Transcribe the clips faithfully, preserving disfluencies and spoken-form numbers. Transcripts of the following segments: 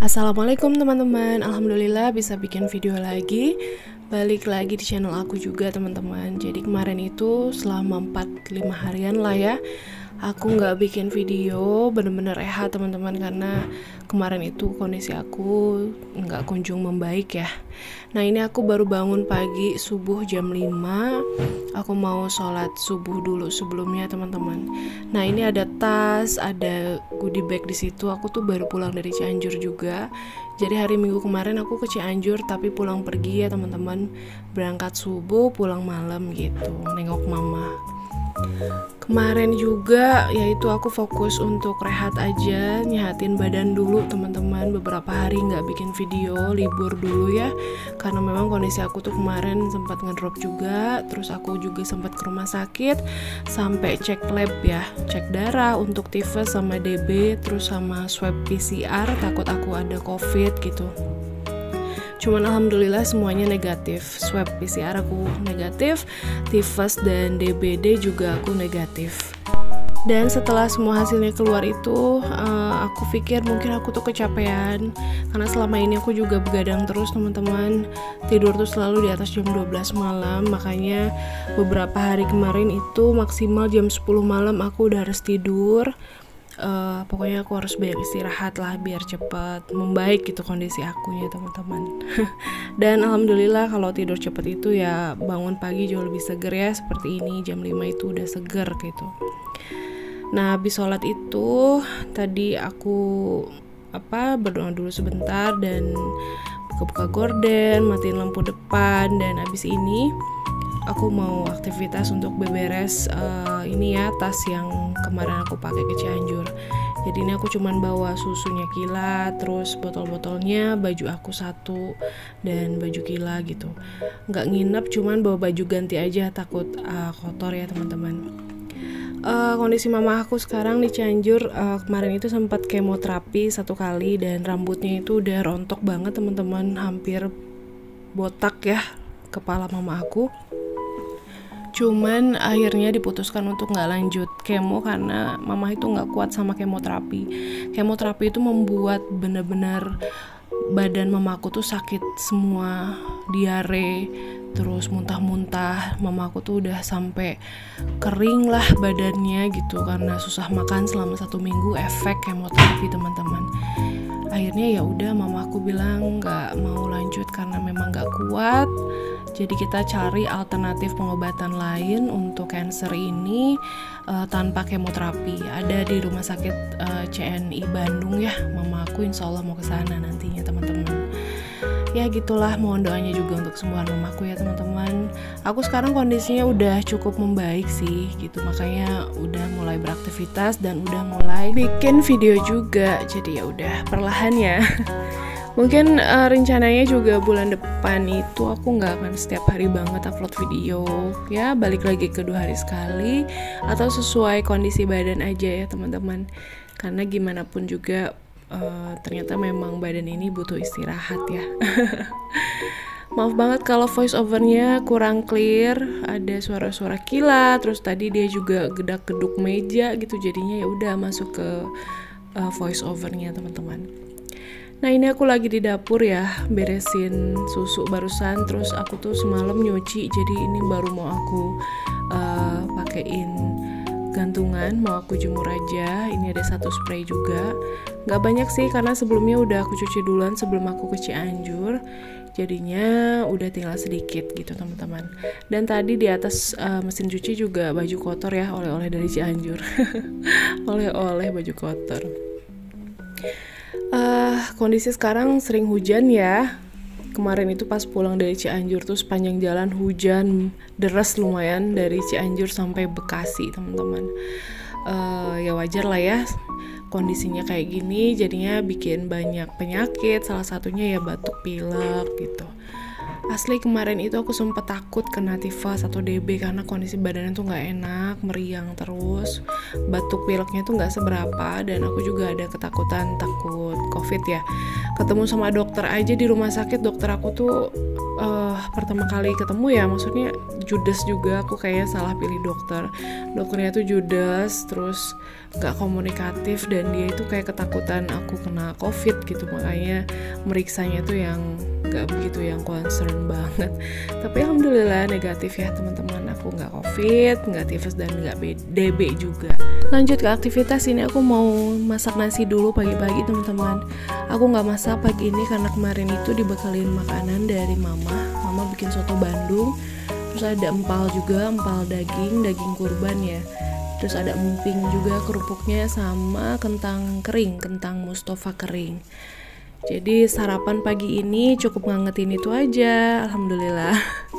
Assalamualaikum teman-teman, alhamdulillah bisa bikin video lagi. Balik lagi di channel aku juga teman-teman. Jadi kemarin itu selama empat lima harian lah ya, aku nggak bikin video, bener-bener rehat teman-teman, karena kemarin itu kondisi aku nggak kunjung membaik ya. Nah ini aku baru bangun pagi subuh jam lima. Aku mau sholat subuh dulu sebelumnya teman-teman. Nah ini ada tas, ada goodie bag di situ. Aku tuh baru pulang dari Cianjur juga. Jadi hari Minggu kemarin aku ke Cianjur tapi pulang pergi ya teman-teman. Berangkat subuh, pulang malam gitu, nengok mama. Kemarin juga yaitu aku fokus untuk rehat aja, nyehatin badan dulu teman-teman. Beberapa hari nggak bikin video, libur dulu ya, karena memang kondisi aku tuh kemarin sempat ngedrop juga. Terus aku juga sempat ke rumah sakit sampai cek lab ya, cek darah untuk tifus sama D B, terus sama swab P C R, takut aku ada covid gitu. Cuman alhamdulillah semuanya negatif. Swab P C R aku negatif, tifus dan D B D juga aku negatif. Dan setelah semua hasilnya keluar itu, uh, aku pikir mungkin aku tuh kecapean, karena selama ini aku juga begadang terus teman-teman. Tidur tuh selalu di atas jam dua belas malam, makanya beberapa hari kemarin itu maksimal jam sepuluh malam aku udah harus tidur. Uh, pokoknya aku harus banyak istirahat lah biar cepat membaik gitu kondisi akunya teman-teman. Dan alhamdulillah kalau tidur cepat itu ya bangun pagi jauh lebih seger ya, seperti ini jam lima itu udah seger gitu. Nah habis sholat itu tadi aku apa berdoa dulu sebentar dan buka-buka gorden, matiin lampu depan, dan habis ini aku mau aktivitas untuk beberes uh, ini ya, tas yang kemarin aku pakai ke Cianjur. Jadi ini aku cuman bawa susunya Kila, terus botol-botolnya, baju aku satu, dan baju Kila gitu. Nggak nginep, cuman bawa baju ganti aja, takut uh, kotor ya teman-teman. Uh, kondisi mama aku sekarang di Cianjur, uh, kemarin itu sempat kemoterapi satu kali dan rambutnya itu udah rontok banget teman-teman, hampir botak ya kepala mama aku. Cuman akhirnya diputuskan untuk nggak lanjut kemo karena mama itu nggak kuat sama kemoterapi. Kemoterapi itu membuat benar-benar badan mamaku tuh sakit semua, diare, terus muntah-muntah. Mamaku tuh udah sampai kering lah badannya gitu karena susah makan selama satu minggu efek kemoterapi teman-teman. Akhirnya ya udah mamaku bilang nggak mau lanjut karena memang nggak kuat. Jadi kita cari alternatif pengobatan lain untuk cancer ini uh, tanpa kemoterapi. Ada di rumah sakit uh, C N I Bandung ya. Mama aku insya Allah mau ke sana nantinya teman-teman. Ya gitulah, mohon doanya juga untuk kesembuhan mamaku ya teman-teman. Aku sekarang kondisinya udah cukup membaik sih gitu, makanya udah mulai beraktivitas dan udah mulai bikin video juga. Jadi ya udah perlahan ya. Mungkin uh, rencananya juga bulan depan itu aku nggak akan setiap hari banget upload video ya, balik lagi ke dua hari sekali atau sesuai kondisi badan aja ya teman-teman, karena gimana pun juga uh, ternyata memang badan ini butuh istirahat ya. Maaf banget kalau voice overnya kurang clear, ada suara-suara Kila, terus tadi dia juga gedak-geduk meja gitu, jadinya ya udah masuk ke uh, voice overnya teman-teman. Nah ini aku lagi di dapur ya, beresin susu barusan, terus aku tuh semalam nyuci, jadi ini baru mau aku uh, pakein gantungan, mau aku jemur aja. Ini ada satu spray juga, nggak banyak sih karena sebelumnya udah aku cuci duluan sebelum aku ke Cianjur, jadinya udah tinggal sedikit gitu teman-teman. Dan tadi di atas uh, mesin cuci juga baju kotor ya, oleh-oleh dari Cianjur. Oleh-oleh baju kotor. Uh, kondisi sekarang sering hujan ya. Kemarin itu pas pulang dari Cianjur tuh sepanjang jalan hujan deras lumayan dari Cianjur sampai Bekasi teman-teman. Uh, ya wajar lah ya kondisinya kayak gini, jadinya bikin banyak penyakit, salah satunya ya batuk pilek gitu. Asli kemarin itu aku sempat takut kena tifus atau D B karena kondisi badannya tuh nggak enak, meriang terus, batuk pileknya tuh nggak seberapa, dan aku juga ada ketakutan takut covid ya. Ketemu sama dokter aja di rumah sakit, dokter aku tuh uh, pertama kali ketemu ya, maksudnya judes juga, aku kayaknya salah pilih dokter. Dokternya tuh judes, terus gak komunikatif, dan dia itu kayak ketakutan aku kena covid gitu, makanya meriksanya tuh yang gak begitu yang concern banget. Tapi alhamdulillah negatif ya teman-teman, aku gak covid, gak tifus, dan gak D B juga. Lanjut ke aktivitas, ini aku mau masak nasi dulu pagi-pagi teman-teman. Aku gak masak pagi ini karena kemarin itu dibekalin makanan dari mama. Mama bikin soto Bandung, terus ada empal juga, empal daging, daging kurban ya. Terus ada emping juga kerupuknya, sama kentang kering, kentang Mustafa kering. Jadi sarapan pagi ini cukup ngangetin itu aja, alhamdulillah.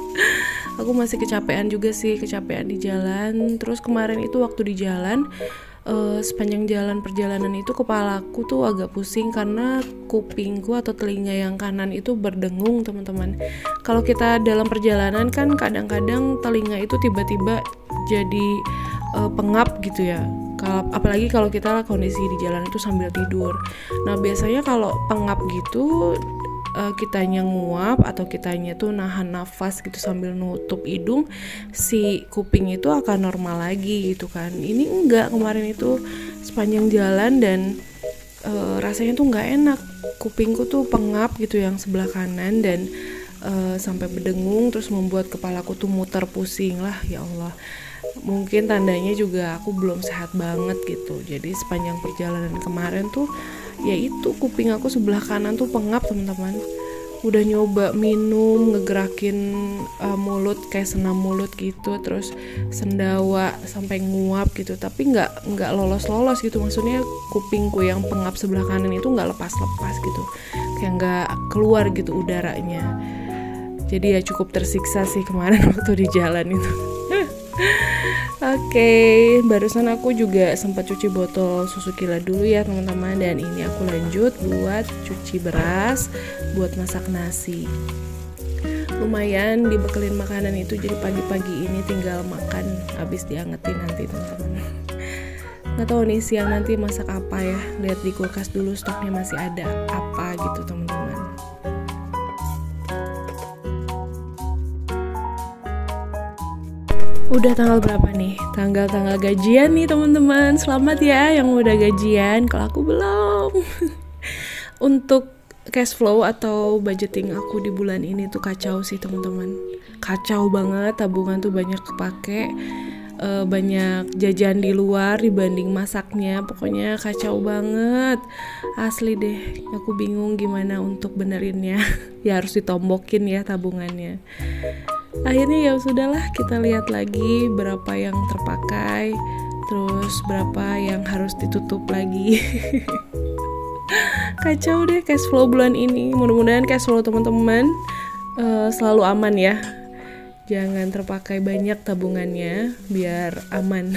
Aku masih kecapean juga sih, kecapean di jalan. Terus kemarin itu waktu di jalan, uh, sepanjang jalan perjalanan itu kepalaku tuh agak pusing karena kupingku atau telinga yang kanan itu berdengung teman-teman. Kalau kita dalam perjalanan kan kadang-kadang telinga itu tiba-tiba jadi uh, pengap gitu ya. Kalau apalagi kalau kita kondisi di jalan itu sambil tidur. Nah biasanya kalau pengap gitu, uh, kitanya nguap atau kitanya tuh nahan nafas gitu sambil nutup hidung, si kuping itu akan normal lagi gitu kan. Ini enggak, kemarin itu sepanjang jalan dan uh, rasanya tuh nggak enak. Kupingku tuh pengap gitu yang sebelah kanan dan uh, sampai berdengung, terus membuat kepalaku tuh muter pusing lah, ya Allah. Mungkin tandanya juga aku belum sehat banget gitu. Jadi sepanjang perjalanan kemarin tuh ya itu kuping aku sebelah kanan tuh pengap teman-teman. Udah nyoba minum, ngegerakin uh, mulut kayak senam mulut gitu, terus sendawa sampai nguap gitu, tapi nggak nggak lolos-lolos gitu. Maksudnya kupingku yang pengap sebelah kanan itu nggak lepas-lepas gitu, kayak nggak keluar gitu udaranya. Jadi ya cukup tersiksa sih kemarin waktu di jalan itu. Oke, okay, barusan aku juga sempat cuci botol susu Kila dulu ya teman-teman, dan ini aku lanjut buat cuci beras buat masak nasi. Lumayan dibekelin makanan itu, jadi pagi-pagi ini tinggal makan habis diangetin nanti teman-teman. Nggak tahu nih siang nanti masak apa ya, lihat di kulkas dulu stoknya masih ada apa gitu teman-teman. Udah tanggal berapa nih? Tanggal-tanggal gajian nih teman-teman. Selamat ya yang udah gajian. Kalau aku belum. Untuk cash flow atau budgeting aku di bulan ini tuh kacau sih teman-teman. Kacau banget, tabungan tuh banyak kepake, uh, banyak jajan di luar dibanding masaknya. Pokoknya kacau banget. Asli deh, aku bingung gimana untuk benerinnya. Ya harus ditombokin ya tabungannya. Akhirnya ya sudahlah, kita lihat lagi berapa yang terpakai, terus berapa yang harus ditutup lagi. Kacau deh cash flow bulan ini. Mudah-mudahan cash flow teman-teman uh, selalu aman ya. Jangan terpakai banyak tabungannya biar aman.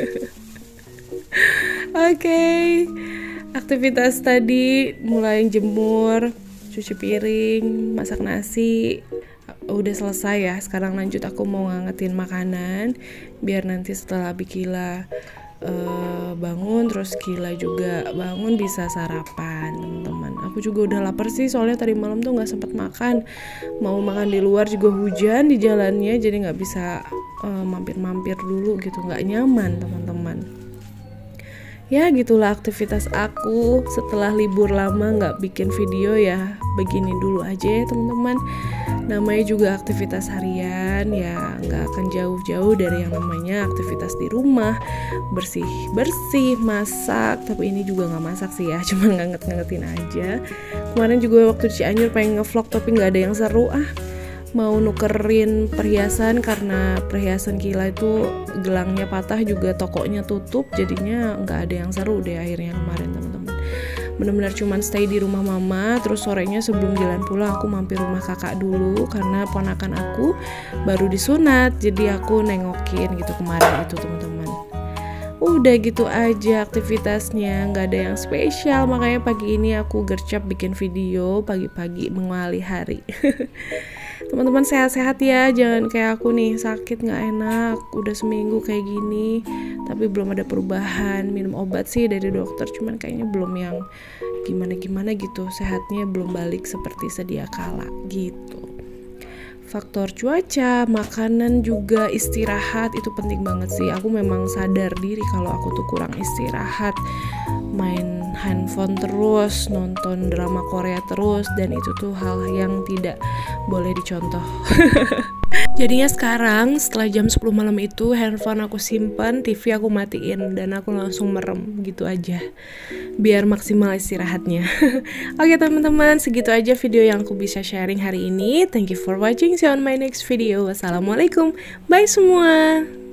Oke, okay. Aktivitas tadi mulai jemur, cuci piring, masak nasi udah selesai ya. Sekarang lanjut aku mau ngangetin makanan biar nanti setelah Bikila uh, bangun, terus Kila juga bangun bisa sarapan teman-teman. Aku juga udah lapar sih, soalnya tadi malam tuh nggak sempat makan. Mau makan di luar juga hujan di jalannya, jadi nggak bisa uh, mampir-mampir dulu gitu, nggak nyaman teman-teman. Ya gitulah aktivitas aku setelah libur lama nggak bikin video ya, begini dulu aja ya teman-teman. Namanya juga aktivitas harian ya, nggak akan jauh-jauh dari yang namanya aktivitas di rumah, bersih-bersih, masak. Tapi ini juga nggak masak sih ya, cuma nganget-ngangetin aja. Kemarin juga waktu di Cianjur pengen ngevlog tapi nggak ada yang seru ah. Mau nukerin perhiasan karena perhiasan Kila itu gelangnya patah, juga tokonya tutup, jadinya nggak ada yang seru deh akhirnya kemarin teman-teman. Benar-benar cuman stay di rumah mama, terus sorenya sebelum jalan pulang aku mampir rumah kakak dulu karena ponakan aku baru disunat, jadi aku nengokin gitu kemarin itu teman-teman. Udah gitu aja aktivitasnya, nggak ada yang spesial, makanya pagi ini aku gercep bikin video pagi-pagi mengawali hari. Teman-teman sehat-sehat ya, jangan kayak aku nih sakit nggak enak udah seminggu kayak gini tapi belum ada perubahan. Minum obat sih dari dokter, cuman kayaknya belum yang gimana-gimana gitu, sehatnya belum balik seperti sedia kala gitu. faktor cuaca, makanan juga, istirahat itu penting banget sih. Aku memang sadar diri kalau aku tuh kurang istirahat, main handphone terus, nonton drama Korea terus, dan itu tuh hal yang tidak boleh dicontoh. Jadinya sekarang setelah jam sepuluh malam itu handphone aku simpan, T V aku matiin, dan aku langsung merem gitu aja biar maksimal istirahatnya. Oke teman-teman, segitu aja video yang aku bisa sharing hari ini. Thank you for watching, see you on my next video. Wassalamualaikum, bye semua.